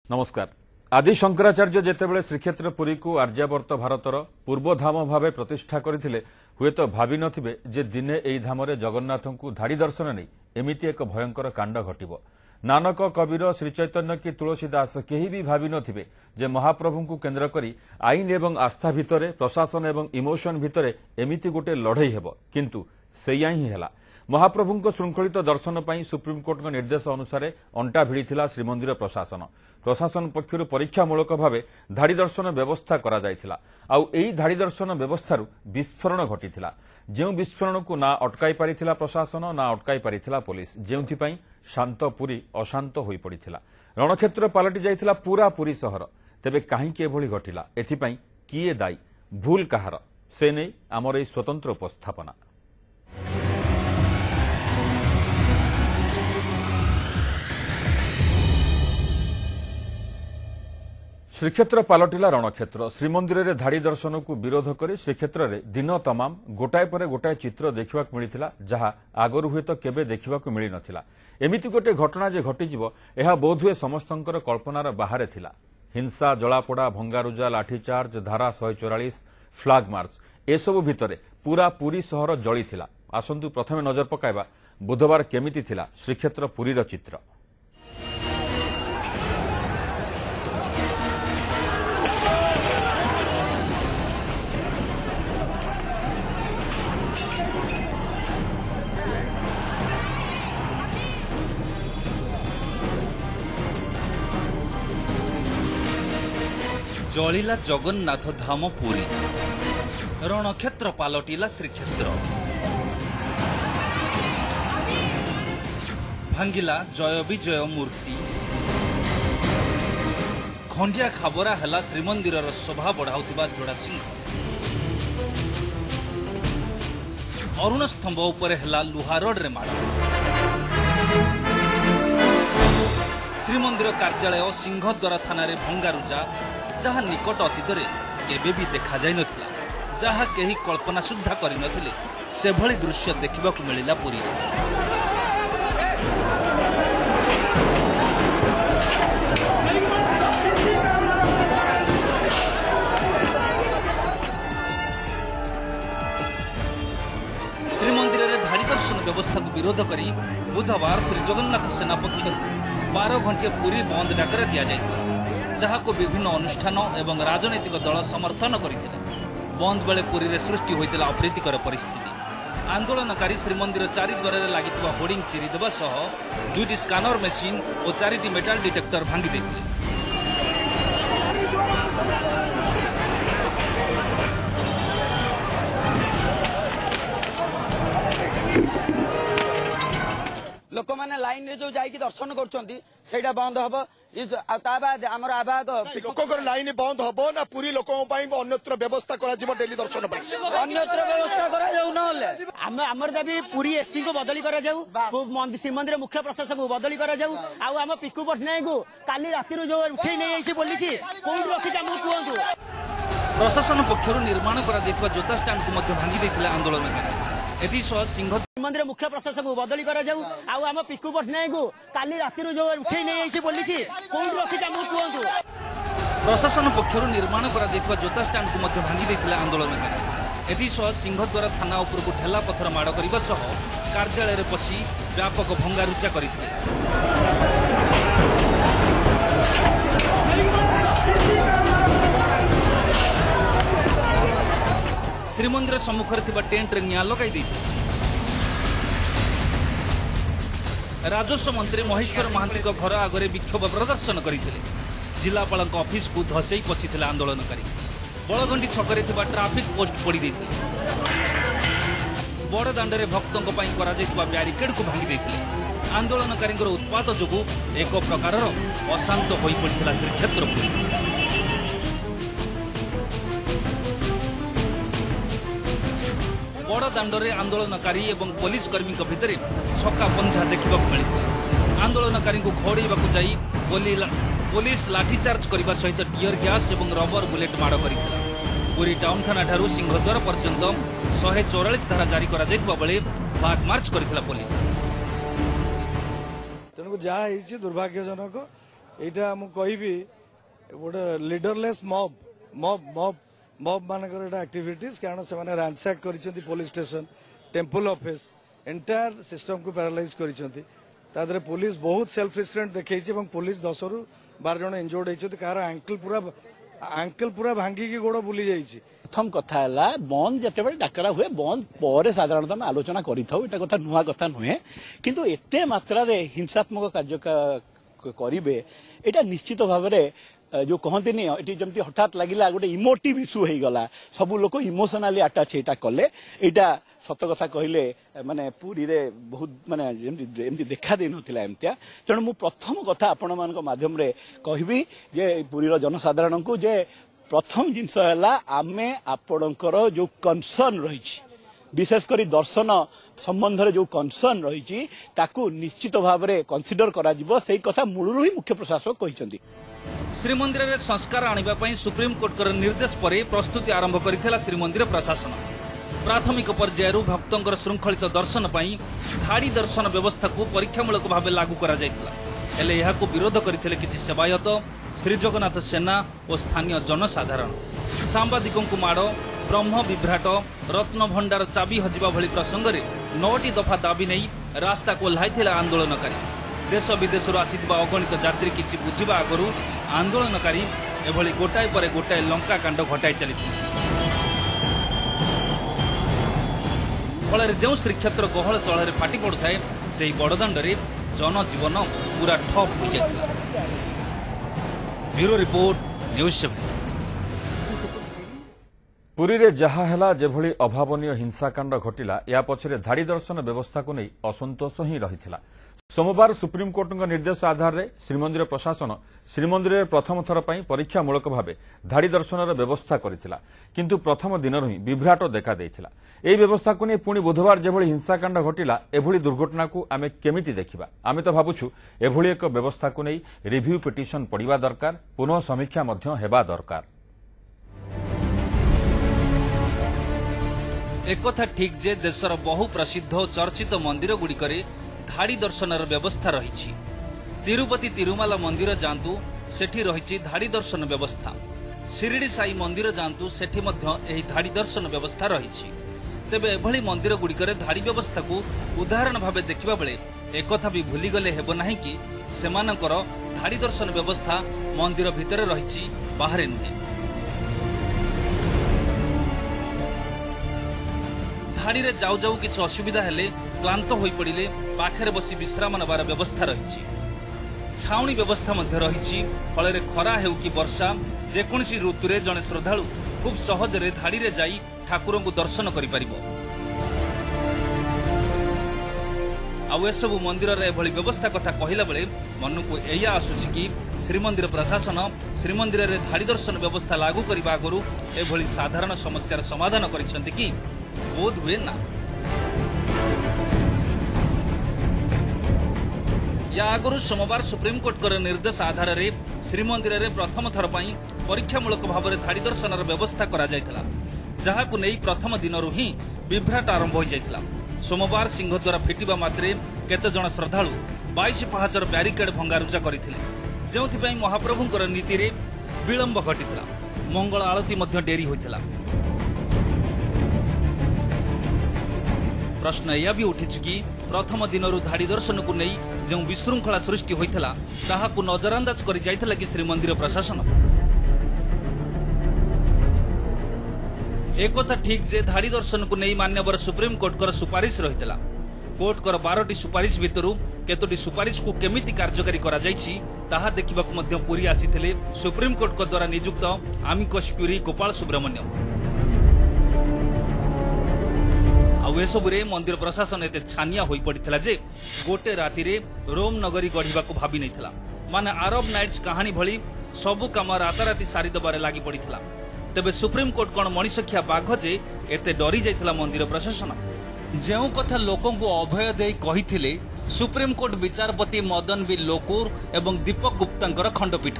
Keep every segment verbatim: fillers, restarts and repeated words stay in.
नमस्कार। आदि शंकराचार्य जेतेबेले श्रीक्षेत्र पुरी को आर्यावर्त भारतर पूर्वधाम भाव प्रतिष्ठा करथिले हुए तो भावी नथिबे जे दिने एई धामरे जगन्नाथंकु धाड़ी दर्शन नहीं एमिति एक भयंकर कांड घटिबो। नानक कबीर श्रीचैतन्य की तुलसीदास केही भी भावी नथिबे जे महाप्रभुंकु केन्द्र करी आईन एवं आस्था भितरे प्रशासन एवं इमोशन भितरे एमिति गोटे लड़ई हेबो, किंतु सेया ही हेला। महाप्रभुंक श्रृंखलित दर्शन पर सुप्रीमकोर्ट निर्देश अनुसार अंटा भिड़ीथिला श्रीमंदिर प्रशासन। प्रशासन पक्षर परीक्षामूलक भाव धाड़ी दर्शन व्यवस्था करा जायथिला। आउ एई धाड़ी दर्शन व्यवस्थारु विस्फोरण घटिथिला। जेउ विस्फोरण को ना अटकाई पारिथिला प्रशासन ना अटकाई पारिथिला पुलिस, जेउथिपई शांत पुरी अशांत होई पड़िथिला। रणक्षेत्र पलटि जायथिला पूरा पुरी सहर। तेबे काहींकि एभଳି घटिला, एथिपई किए दायी, भूल काहार, से नै आमर एई स्वतंत्र उपस्थापना। श्रीक्षेत्र पलटिला रणक्षेत्र। श्रीमंदिर में धाड़ी दर्शन को विरोध कर श्रीक्षेत्र में दिन तमाम गोटाए पर गोटाए चित्र देखा मिलता, जहाँ आगरू हुए तो केबे देखा मिल नथिला। एमिति गोटे घटना जे घटिजिवो एहा बोधहुए समस्तंकर कल्पनार बाहर थिला। हिंसा, जलापोड़ा, भंगारुजा, लाठीचार्ज, धारा शहे चौरालीस, फ्लाग मार्च एसबू भितर पूरा पुरी सहर जली थिला। आसंतु प्रथमे नजर पकाइबा बुधवार केमिति थिला श्रीक्षेत्र पुरीर चित्र। जलिला जगन्नाथ धाम पुरी, रणक्षेत्र पालटिला श्रीक्षेत्र। भांगिला जय विजय मूर्ति, खंडिया खाबरा हैला श्रीमंदिर शोभा बढ़ाउथिबा जोड़ा सिंह। अरुण स्तंभ उपरे हैला लुहा रोड रे माड़। श्रीमंदिर कार्यालय सिंहद्वार थाना रे भंगारुजा, जहाँ निकट अतीत केबे भी देखा जाय नथिला, जहाँ केही कल्पना सुद्धा करि नथिले से भली दृश्य देखिबा को मिलिला पुरी। श्रीमंदिर में धाड़ी दर्शन व्यवस्था को विरोध करी बुधवार श्री जगन्नाथ सेना पक्षर बारह घंटे पुरी बंद डाकर दि जाइथिला, जहाँ को विभिन्न अनुष्ठान एवं राजनैतिक दल समर्थन करथिले। बंद बेले पुरी रे सृष्टि होइतिला अप्रीतिकर परिस्थिति। आंदोलनकारी श्रीमंदिर चारिद्वार रे लागितबा होर्डिंग चिरी देबा सह दुईटी स्कानर मेसिन और चारिटी मेटाल डिटेक्टर भांगी देथिले। लोक मैंने लाइन रे जो जाइए दर्शन कर बंद हम आमर आवाज लोक लाइन बंद हम ना पूरी लोक अन्यत्र व्यवस्था डेली दर्शन अन्यत्र व्यवस्था कर दाबी पूरी एसपी को बदली कर श्रीमंदिर मुख्य प्रशासक को बदली कर आम पिकू पट्टनायक को काली राति जो उठे नहीं पुलिस कौन रखी कहतु। प्रशासन पक्षर निर्माण कर जोता स्टाण्ड को भांगी देथिले आंदोलनकारी। एथिसह सिंह श्रीमंदिर मुख्य प्रशासक को बदली कर आम पिकू पट्टनायक को काली राति जो उठे नहीं पुलिस कौन रखी कहतु। प्रशासन पक्षर निर्माण कर जोता स्टाण्ड को भांगी देथिले आंदोलनकारी। एथिसह सिंहद्वार थाना उपर को ठेला पथर माड़ करने सह कार्यालय पशि व्यापक भंगारुजा करथिले। श्रीमंदिर सम्मुखरे थिबा टेंट रे निया लगाई दैथिले। राजस्व मंत्री महेश्वर महांती घर आगे विक्षोभ प्रदर्शन करते जिलापाल ऑफिस को धसई पशिथिले आंदोलनकारी। बड़गंडी छकरे थिबा ट्राफिक पोस्ट पोड़ी देथिले। बड़दाण्डरे भक्तों ब्यारिकेड को भांगी देथिले। आंदोलनकारी उत्पात जोगु एक प्रकार अशांत हो पड़ा श्रीक्षेत्र पुरी। बड़दाण्डरे आंदोलनकारी एवं पुलिस कर्मी भितर छक्का पंझा देखा मिलता। आंदोलनकारी को घोड़ाइवाक जाई पुलिस लाठीचार्ज करने सहित टीयर गैस और रबर बुलेट माड़ करथिला। पुरी टाउन थाना ठारू सिंहद्वार पर्यंत शहे चौरालीस धारा जारी करा जायतिबा बेले फ्लाग मार्च करथिला पुलिस। तेणु जहाँ दुर्भाग्यजनक एटा मु कहबी गोटे leaderless mob mob mob mob मानकर एटा एक्टिविटीज कारण से माने रैंसैक करिसेंती police station temple office entire system को पैरालाइज करिसेंती तादरे पुलिस बहुत सेल्फ रिस्ट्रेंट देखैछि एवं पुलिस दस रु बारह जन इंजोर्ड होइछथि कार एंकल पूरा एंकल पूरा भांगी की गोड़ बुली जाइछि। प्रथम कथा है बंद जिते डाकरा हुए बंद पर साधारणतः आम आलोचना करूँ एटा कथा नुआ कथा नुहे किंतु एते मात्रा रे हिंसात्मक कार्य करेंगे एटा निश्चित भाव में जो कहते ये जमी हठात लगिला गोटे इमोटिव इश्यू हो गला सब लोग इमोशनाली आटाच यहाँ कले यहाँ सत कथा कहले माने पुरी रे बहुत माने एमती देखा दे नथिला एमतिया तेणु मु प्रथम कथा आपण मान माध्यम रे कहबी जे पुरीर जनसाधारण को जे प्रथम जिनस है आमे आपणकर जो कनसर्न रही विशेषकर दर्शन संबंध में जो कनसर्न रही ताकू निश्चित भाव में कनसिडर करा जिवो सेही कथा मूलरू ही मुख्य प्रशासक कहिसेंती। श्रीमंदिर में संस्कार आने सुप्रीमकोर्ट निर्देश पर प्रस्तुति आरंभ करथिला श्रीमंदिर प्रशासन प्राथमिक पर्यायर भक्तों श्रृंखलित दर्शन पर धाड़ी दर्शन व्यवस्था को परीक्षामूलक भाव लागू करा जायतिला हेले एहाको विरोध करथिले किछि सेवायत श्रीजगन्नाथ सेना और स्थानीय जनसाधारण सांबादिकों को माड़ ब्रह्म विभ्राट रत्न भंडार चाबी हजिबा भली प्रसंग में नौटी दफा दाबी नहीं रास्ता को ओह्लाइथिला आंदोलनकारी देश विदेश आसीथिबा अगणित यात्री किछि बुझिबा आगरु आंदोलनकारी एभली गोटाए पर गोटाए लंका कांड घटाई चलिथिले फल जो श्रीक्षेत्र गहल चल फाटी पड़ुए से बड़दाण्ड जनजीवन पूरा ठप हो जाता। Bureau report news seven. Puri रे जहा हेला जेभली अभावनीय हिंसाकांड घटिला या पछरे धाड़ी दर्शन व्यवस्था को नहीं असंतोष ही रहिथिला। सोमवार सुप्रीमकोर्ट निर्देश आधार में श्रीमंदिर प्रशासन श्रीमंदिर में प्रथम थर पर परीक्षामूलक भाव धाड़ी दर्शन व्यवस्था करथिला किंतु प्रथम दिन ही विभ्राट देखा देइथिला। एही व्यवस्था को नहीं पुणी बुधवार जेभली हिंसाकांड घटिला एभली दुर्घटना को आमे केमिति देखिबा आमे तो भाबुछु एभली एक व्यवस्था को नहीं रिव्यू पिटिशन पड़िबा दरकार पुनः समीक्षा मध्य हेबा दरकार। एक कथा ठीक जे देशर बहु प्रसिद्ध और चर्चित मंदिर गुड़िकरे धाड़ी दर्शन व्यवस्था रही। तिरुपति तिरुमाला मंदिर जातु सेठी रही धाड़ी दर्शन व्यवस्था शिरडी साई मंदिर जातु सेठी मध्य एही धाड़ी दर्शन व्यवस्था रही। तेबे एभली मंदिर गुड़िकरे धाड़ी व्यवस्था को उदाहरण भाव देखिबा बेले एकथा भी भूलीगले हेबो नाही कि सेमानकर धाड़ी दर्शन व्यवस्था मंदिर भितर रही बाहर नुहे। धाड़ी रे जाऊ जाऊ किछि असुविधा हेले क्लांत होई पड़िले पाखरे बसी विश्राम नबार व्यवस्था रही। छाउणी व्यवस्था मध्य रही फल खरा हेउ कि वर्षा जेकोसी ऋतु जड़े श्रद्धालु खूब सहजरे धाड़ी रे जाई ठाकुर को दर्शन करि परिबो। आउ एसबु मंदिर रे एभली व्यवस्था कथा कहिला बेले मन को एया आसुछि कि श्रीमंदिर प्रशासन श्रीमंदिर रे धाड़ी दर्शन व्यवस्था लागू करबा आगरु एभली साधारण समस्यार समाधान करिसेंति कि बोध हुए ना। या आगु सोमवार सुप्रीमकोर्ट निर्देश आधार में श्रीमंदिर में प्रथम थर पर परीक्षामूलक भाव में धाड़ी दर्शन व्यवस्था करा जायतिला जहां को नहीं प्रथम दिन ही विभ्राट आरंभ हो जायतिला। सोमवार सिंहद्वार फिटिबा मात्रे केते जण श्रद्धालु बाईस पहाचर ब्यारिकेड भंगारुजा करथिले जेउथिपई महाप्रभुंकर नीति रे विलंब घटितिला। मंगल आरती मध्य डेरी होइतिला। प्रश्न यह भी उठी कि प्रथम दिन धाड़ी दर्शन को नहीं जो विशृंखला सृष्टि होता ताहाकु नजरअंदाज कर जाइथिला कि श्रीमंदिर प्रशासन। एक कथा ठीक जे धाड़ी दर्शन को नहीं मान्यवर सुप्रीमकोर्ट कर सुपारिश रहितला। कोर्ट कर बारटी सुपारिश भितरु केतोटी सुपारिश को केमिति कार्यकारी करा जाइछि ताहा देखिबाकु मध्य पुरी आसीथिले सुप्रीमकोर्ट को द्वारा नियुक्त आमिकस क्यूरी गोपाल सुब्रमण्यम। आसबुरे मंदिर प्रशासन एते छानिया होई पड़िथिला जे गोटे राति रे रोम नगरी गढ़िबाकू भाबी नैथिला माने अरब नाइट्स कहानी भली सबु काम राताराति सारी दबारे लागि पड़िथिला। तेबे सुप्रीमकोर्ट कोन मनीषखिया बाघ जे एते डरी जाइथिला मंदिर प्रशासन। जेउ कथा लोकों को अभय देई कहिथिले सुप्रीमकोर्ट विचारपति मदन बी लोकुर एवं दीपक गुप्तांकर खंडपीठ।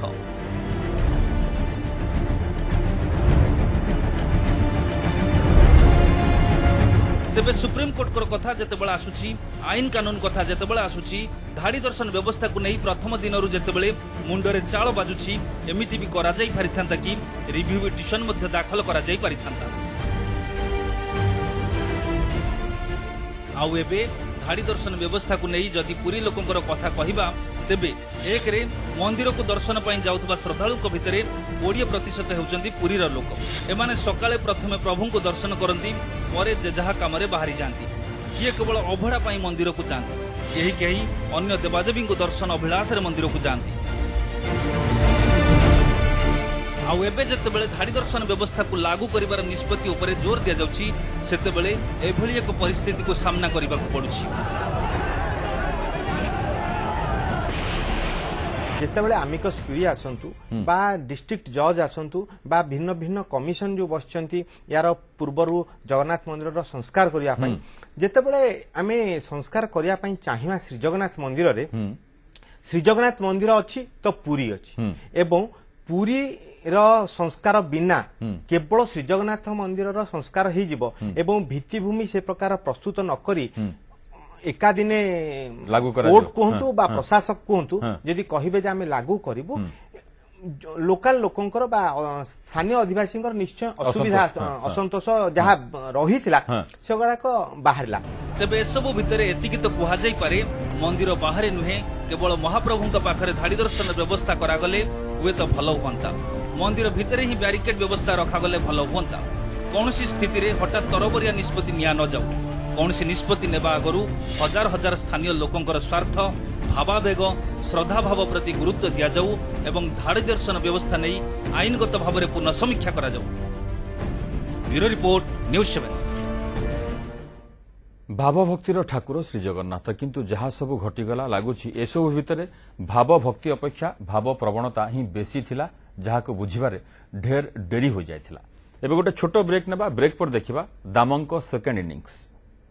तेबे सुप्रीमकोर्टर कथा जेतेबेले आसुची आईन कानून कथा जेतेबेले आसुची धाड़ी दर्शन व्यवस्था को नहीं प्रथम दिनरू जेतेबेले मुंडरे चाल बाजुची एमिति भी करा जाई पारिथांता कि रिव्यू पिटिशन मध्ये दाखल करा जाई पारिथांता। आउ एबे धाड़ी दर्शन व्यवस्था को नहीं जदि पुरी लोकंकर कथा कहिबा तेबे एक रे मंदिर को दर्शन पई जाउतबा श्रद्धालुक भितरे बीस प्रतिशत हेउचंदी पुरीर लोक। एमाने सकाळे प्रथमे प्रभु को दर्शन करंती परे जे जहा कामरे बाहरी जांती। किए केवल अभड़ा पई मंदिर को जांती, केही केही अन्य देवादेवी को दर्शन अभिलाष रे मंदिर को जांती। आउ एबे जेतेबेले धाड़ी दर्शन व्यवस्था को लागू करिवार निष्पत्ति उपरे जोर दिया जाउची सेतेबेले एभली एक परिस्थिति को सामना करिबाकू पडुची। जितेबाला आमिकस क्यूरी आसतु बा डिस्ट्रिक्ट जज आसतु बा भिन्न भिन्न कमिशन जो बसचंती यार पूर्वरु जगन्नाथ मंदिर संस्कार करिया पई जितेबाला आमे संस्कार करिया पई चाहिबा श्री जगन्नाथ मंदिर रे श्री जगन्नाथ मंदिर अछि तो पुरी अछि एवं पुरी रो संस्कार बिना केवल श्री जगन्नाथ मंदिर रो संस्कार ही जिवो एवं भित्तिभूमि से प्रकार प्रस्तुत न करी एका दिने लागू करा कोर्ट कहतु बा प्रशासक कहतु यदि कहिबे जे आमे लागू करिवु लोकल लोकंकर बा स्थानीय आदिवासी निश्चय असुविधा असंतोष जहा रहिथिला सेगुड़ा को बाहरला। तेबे एसबु भितरे एतिकी तो कुहा जाई पारे मंदिर बाहर नुहे केवल महाप्रभुଙ୍କ पाखरे धाड़ी दर्शन व्यवस्था करागले हुए तो भल हुअंता। मंदिर भितरे ही बैरिकेड व्यवस्था रखागले भल हुअंता। कौनसी स्थिति रे हठात तरबरिया निष्पत्ति निया न जाऊ। कौनसी निष्पत्ति नेबा आगरू हजार हजार स्थानीय लोकंकर स्वार्थ भावावेग श्रद्धा भाव प्रति गुरुत्व दिया जाऊ एवं धाड़ी दर्शन व्यवस्था नहीं आईनगत भाव में पुनः समीक्षा करा जाऊ। Bureau report news seven. भावभक्तिर ठाकुर श्री जगन्नाथ किंतु जहा सबु घटीगला लगुच एसबु भितर भावभक्ति अपेक्षा भाव प्रवणता ही बेसी थिला जहाको बुझिबारे ढेर डेरी हो जायथिला। एबे गोटे छोट ब्रेक नेबा ब्रेक पर देखिबा दामंको सेकेंड इनिंग्स।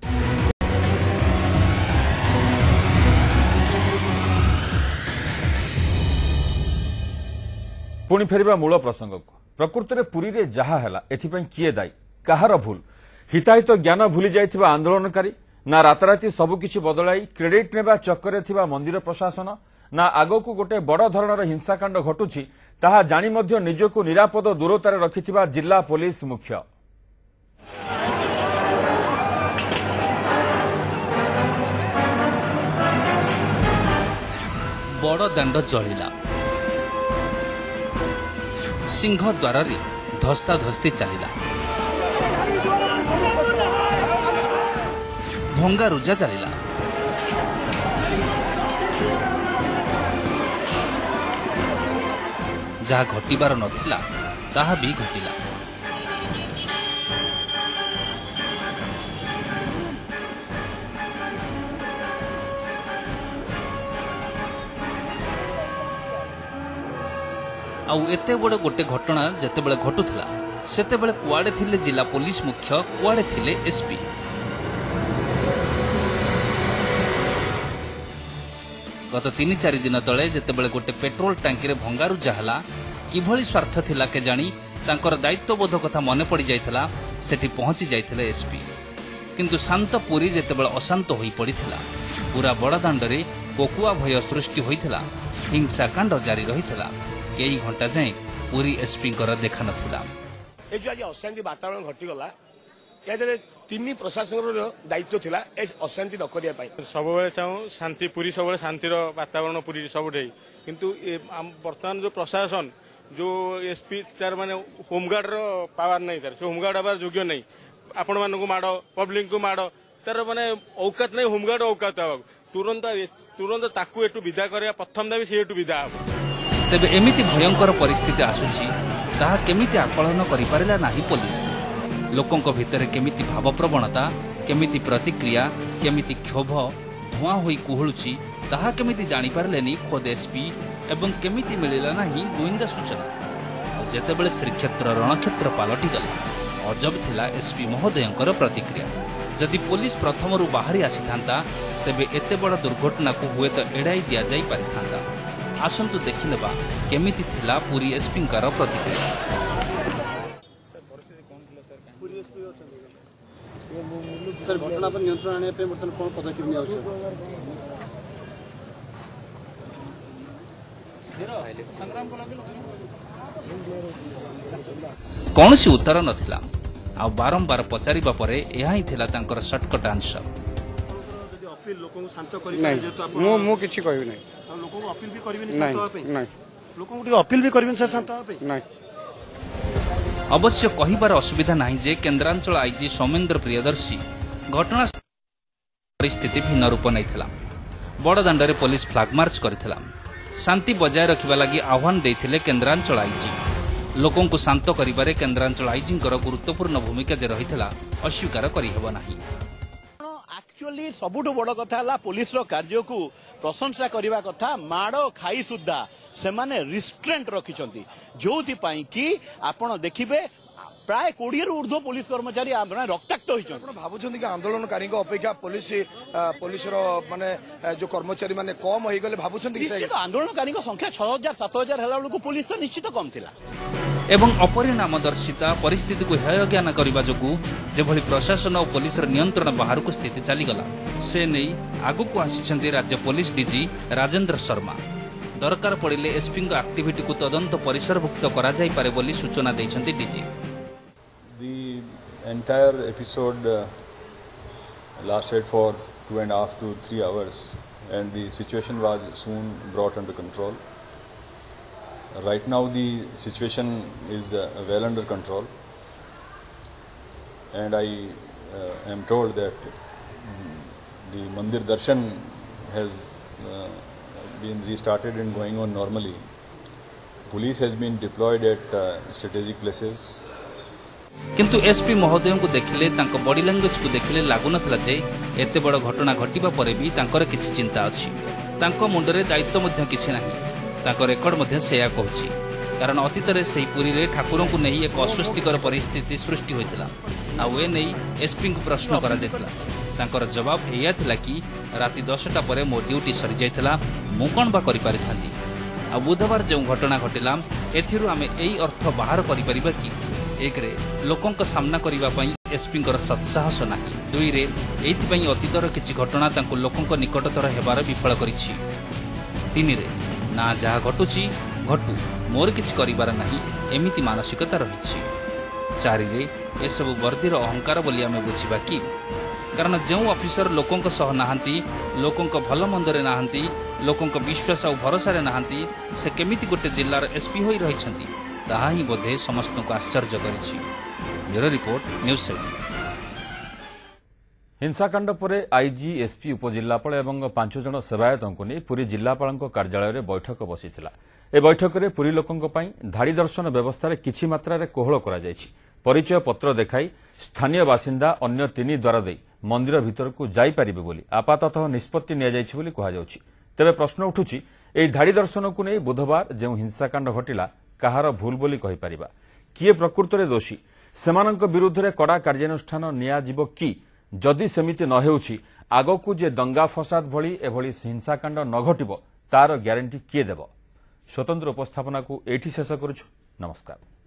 पुणी फेरिबा मूल प्रसंग को प्रकृति में पुरी रे जहा हैला एथिपई किए दायी कहार भूल हिताहित ज्ञान भूली जाइथिबा आंदोलनकारी ना राताराती सबकिछि बदलाई क्रेडिट नेबा चक्करे थिबा मंदिर प्रशासन ना आगकू गोटे बड़ धरणर हिंसाकांड घटुछि ताहा जानि मध्य निजको निरापद दूरतारे रखिथिबा जिला पुलिस मुख्य। बड़ दांड जलिला सिंह द्वार धस्ता धस्ती चलिला भंगा रुजा चलिला जहा घटिबार नथिला ताहा भी घटिला। आउ एते बड़ गोटे घटना जेतेबेले घटुथिला सेतेबेले कुआडे थिले जिला पुलिस मुख्य कुआडे थिले एसपी। गत तीन चार दिन तले जेतेबेले गोटे पेट्रोल टांकी रे भंगारू जाहला किभली स्वार्थ थिला के जानी तांकर दायित्वबोध कथा मने पड़ी जाइथिला सेठी पहुंची जाइथिले एसपी। किंतु शांत पुरी जेतेबेले अशांत होई पड़िथिला पूरा बड़ दांडरे कोकुआ भय सृष्टि होइथिला हिंसाकांड जारी रहिथिला कई घंटा जाए पूरी एसपी देखा नाला। आज अशांति वातावरण घटीगला तीन प्रशासन दायित्व थिला अशांति न करने सब चाहूँ शांति पूरी सब शांतिर वातावरण पूरी सब किंतु बर्तमान जो प्रशासन जो एसपी तार माने होमगार्ड रो पावर नहीं तार होमगार्ड हबार योग्य नहीं आपण मानक माड़ पब्लिक को माड़ तार माने औकात नहीं होमगार्ड औकात तुरंत तुरंत ताकू एटू विदा करिया प्रथम दाबी से एटू विदा हो। तेबे एमिति भयंकर परिस्थिति आसुछि ताहा केमिति आकलन करि पारिला नाही पुलिस। लोकंक भितरे केमिति भाव प्रवणता केमिति प्रतिक्रिया केमिति क्षोभ धुआं होई कुहुळुछि ताहा केमिति जानि पारलेनी खोद एसपी एवं केमिति मिलिला नाही गोइंदा सूचना। जेतेबेले श्रीक्षेत्र रणक्षेत्र पालटि गला अजब थिला एसपी महोदयंकर प्रतिक्रिया। जदि पुलिस प्रथमरु बाहरी आसिथांता तेबे एते बड़ दुर्घटना को हुए तो एड़ाई दिया जाई पारिथांता। आसंतु देखिनेबा केमिति थिला पूरी एसपी कार प्रतिक्रिया। सर घटना पर नियंत्रण आने पे बर्तमान कौन पदक्षेप निया कौनसी उत्तर नथिला आ बारंबार पचारिबा परे एहा ही थिला तांकर शॉर्टकट आंसर अपील लोगों को शांत करि मु मु किछि कहबी नै लोगों को अपील भी करबे शांत होबा पे नै लोगों को अपील भी करबे शांत होबा पे नै अवश्य कहिबार असुविधा नाही जे केन्द्रांचल आईजी सौमेन्द्र प्रियदर्शी घटना परिस्थिति भिन्न रूप नैथिला बड़दाण्डरे पुलिस फ्लाग मार्च करथिला शांति बजाय रखिबा लागि आह्वान देथिले केन्द्रांचल आईजी लोकों को शांत करिबारे केन्द्रांचल आईजींकर गुरुत्वपूर्ण भूमिका जे रहिथिला अस्वीकार करि हेबो नाही। एक्चुअली सबुठु बड़ कथा है पुलिस कार्य को प्रशंसा करने कथा माड़ खाई सुधा से माने रिस्ट्रेंट रखिंट जो कि आपण देखिए प्राय कोड़े रु ऊर्ध्व पुलिस कर्मचारी रक्ताक्त होती भावुं कि आंदोलनकारी अपेक्षा पुलिस पुलिस माने जो कर्मचारी माने कम हो गले भावुं निश्चित आंदोलनकारी संख्या छह हजार सात हजार है पुलिस तो निश्चित कम थिला एवं अपरिणामदर्शिता परिस्थिति को हेय ज्ञान करने जोगु जेभली प्रशासन और पुलिस नियंत्रण बाहर को स्थिति चलीगला से नहीं आगु को आसिछन्ति राज्य पुलिस डीजी राजेंद्र शर्मा दरकार पड़िले एसपी एक्टिविटी को तदंत परिसरभुक्त करा जाय पारे बोली सूचना दैछन्ति DG. The entire episode uh, lasted for two and a half to three hours and the situation was soon brought under control. Right now the situation is uh, well under control and I uh, am told that um, the Mandir Darshan has uh, been restarted and going on normally. Police has been deployed at uh, strategic places. किंतु SP महोदय को देखिले तांको body language को देखिले लागुनथला जे एते बड़ घटना घटिबा परे भी तांकर किछि चिंता अछि तांको मुंडरे दायित्व मध्य किछि नाही तांको रेकर्ड मध्य सेया कहूछि कारण अतीत रे सेही पुरी रे ठाकुरों को नहीं एक अस्वस्थिकर परिस्थिति सृष्टि होइतला आ वे नहीं एसपी को प्रश्न करा जेतला तांकर जवाब एया थिला कि राति दसटा परे मो ड्यूटी सरी जाइतला मु कोन बा करि पारिथांती आ बुधवार जो घटना घटिला एथिरु आमे एई अर्थ बाहर करि परिबा कि एक रे लोकों का सामना करिबा पई एसपी सत्साहस नाही दुई रे एथिपई अतीतर किछि घटना तांको लोकों को निकटतर हेबार विफल करिछि तीन रे ना जहा घटुछि घटू मोर किछि करिबार नाही एमिति मानसिकता रहिछि चारि रे एसबु वर्दीर अहंकार बोली आमे बुझिबा कि कारण जो ऑफिसर लोकों को सह नाहांती लोकों को भल मंदरे नाहांती लोकों को विश्वास और भरोसा रे नाहांती से केमिति गोटे जिल्लार एसपी होई रहिछंती ताहा ही बोधे समस्त को आश्चर्य करिछि। Bureau report news seven. हिंसाकांड पर आईजी एसपी उपजिल्लापाल और पांच जन सेवायतों को नहीं पुरी जिल्लापाल कार्यालय में बैठक बसीथिला। ए बैठक में पुरी लोकों धाड़ी दर्शन व्यवस्था किछि मात्रा कोहल करा जायछि। परिचय पत्र देखाई स्थानीय बासिंदा अन्य तीन द्वार दे मंदिर भीतर को जाई परिबे बोली आपाततः निष्पत्ति निया जायछि बोली कहा जाउछि। तेबे प्रश्न उठुछि एई धाड़ी दर्शन को नहीं बुधवार जो हिंसाकांड घटिला कहार भूल बोली कहि परिबा किए प्रकृत रे दोषी सेमानंक विरुद्ध रे कड़ा कार्यानुष्ठान निया जिवो कि जदि सेमिति न हेउछि आगकू जे दंगा फसाद भली एभली हिंसाकांड न घटिबो तार ग्यारंटी किए देबो। स्वतंत्र उपस्थापना को एठी शेष करूछु। नमस्कार।